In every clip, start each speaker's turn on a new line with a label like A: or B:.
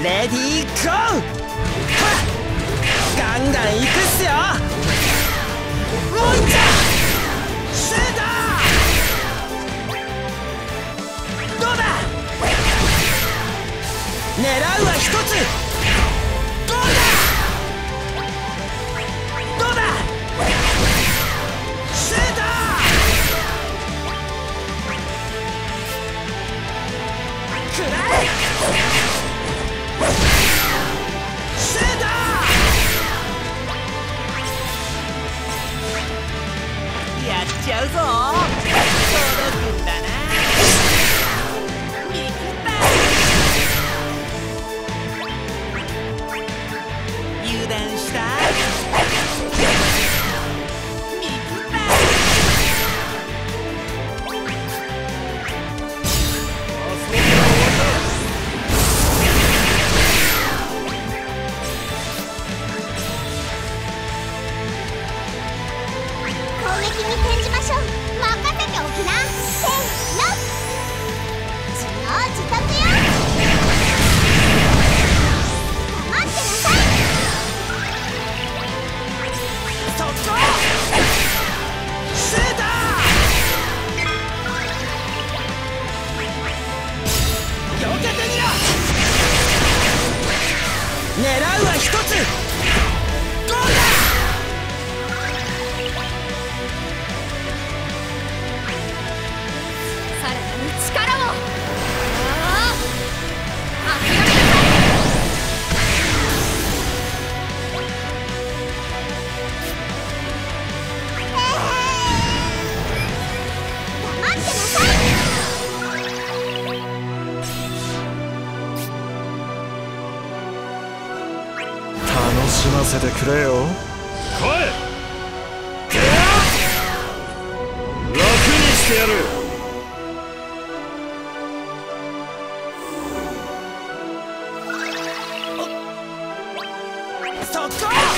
A: レディーゴー。はっ、ガンガンいくっすよ。もういっちゃシュート。どうだ。狙うは一つ。どうだ。どうだ。シュート。くらえ。シュート。やっちゃうぞ。届くんだな。見切った。油断した。見切った。
B: 攻撃に転じましょう。任せておきな。せーの。自業自得よ。黙ってなさい。
A: 速攻。シュート。避けてみろ。狙うは一つ。どうだ。
B: さらなる力を。諦めなさい。黙ってなさい。
C: 楽しませてくれよ。
D: 来い。楽にしてやる。
A: 速攻。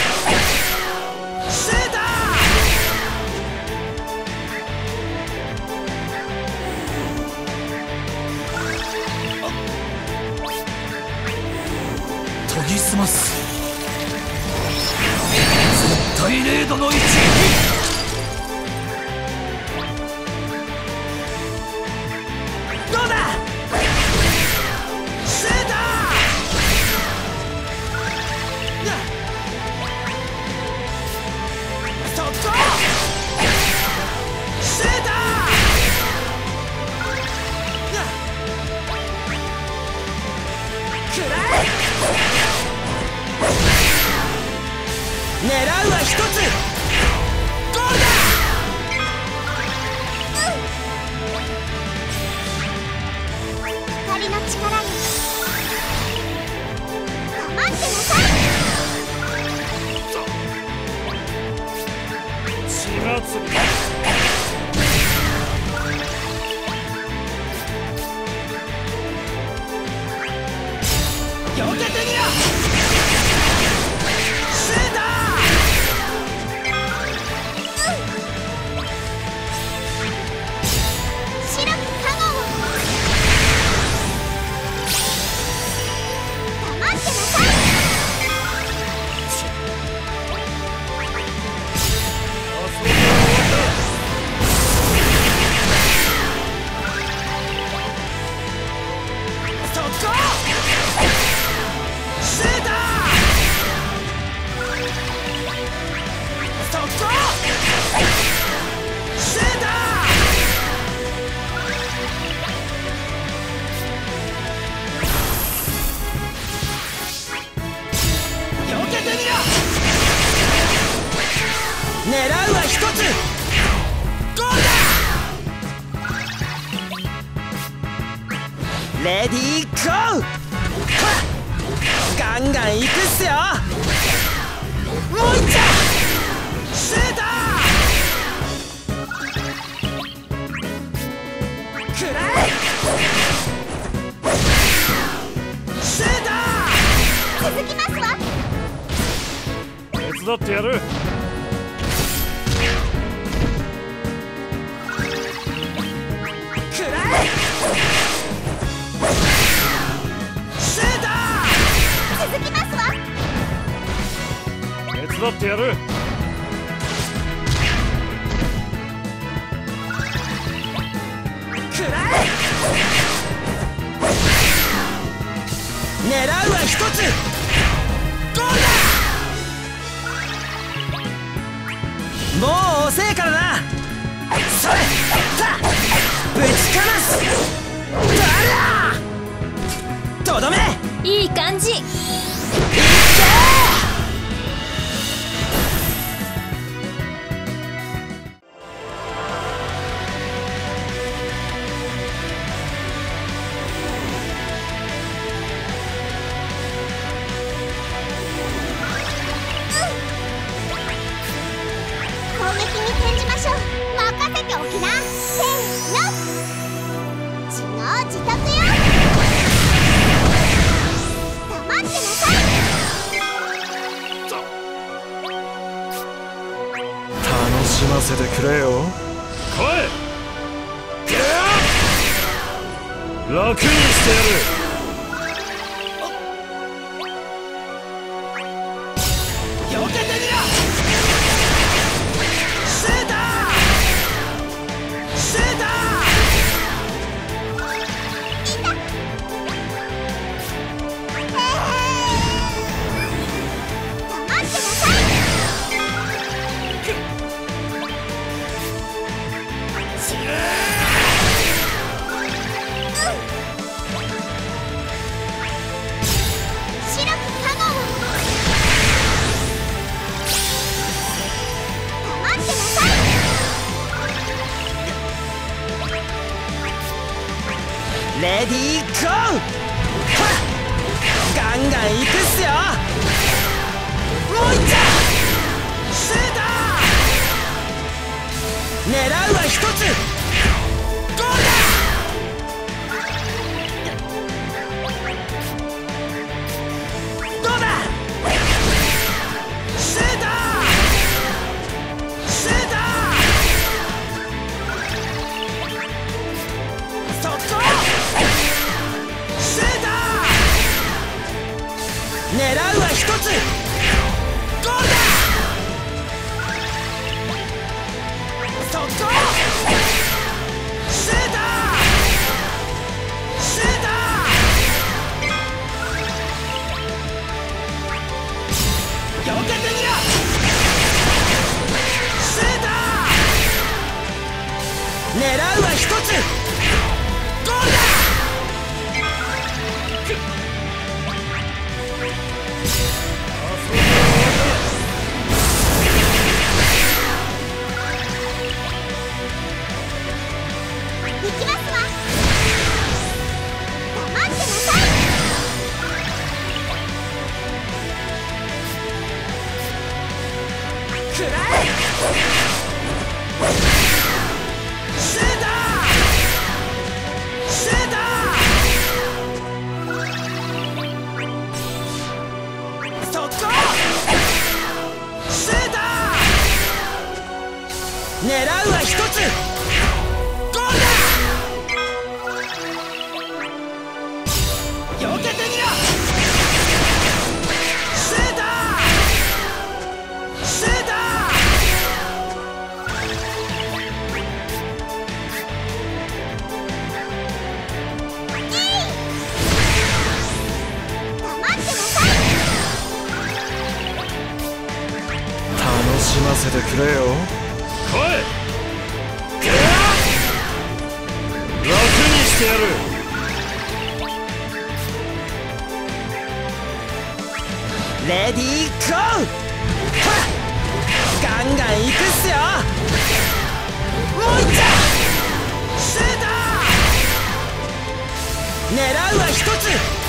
A: シュート。
C: 研ぎ澄ます。絶対0度の一撃。
A: どうだ。シュート。速攻。シュート。くらえ。狙うは一つ。どうだ。
B: 光の力よ。黙ってなさい。
D: 血がつく。
A: 避けてみろ。シュート。
B: 白く加護を。黙ってなさい。
A: 速攻。シュート。速攻。シュート。避けてみろ。狙うは一つ。どうだ。レディーゴー。はっ、ガンガンいくっすよ。もういっちゃシュート。くらえ。シュート。
B: 続きますわ。
D: 手伝ってやる。
A: くらえ。シュート。
D: ってやる。
A: くらえ。狙うは一つ。ゴールだ。もう遅えからな。それさあぶちかます。とどめ。
B: いい感じ。攻撃に転じましょう。任せておきな。せーの。自業自得よ。黙ってなさい。
C: 楽しませてくれよ。
D: 来い。楽にしてやる。
A: 避けてみろ。シューターシュータ
B: 黙ってなさい。白くカモン。黙ってなさい。
A: レディーゴー。はっガンガンいくっすよ。もういっちゃシューター。狙うは一つ。ゴールだ。どうだ。シューターシューター。速攻。シューター。狙うは一つ。ゴールだ。速攻。シューターシューター。避けてみろ。シューター。狙うは一つ。ゴールだ。
B: 行きますわ。黙ってなさい。
A: くらえ。シューターシューター。速攻。シューター。狙うは一つ。ゴールだ。避けてみろ。シューターシュータ
B: 黙ってなさい。
C: 楽しませてくれよ。
D: 来い。楽にしてやる。
A: レディーゴー。はっガンガンいくっすよ。もういっちゃシューター。狙うは一つ。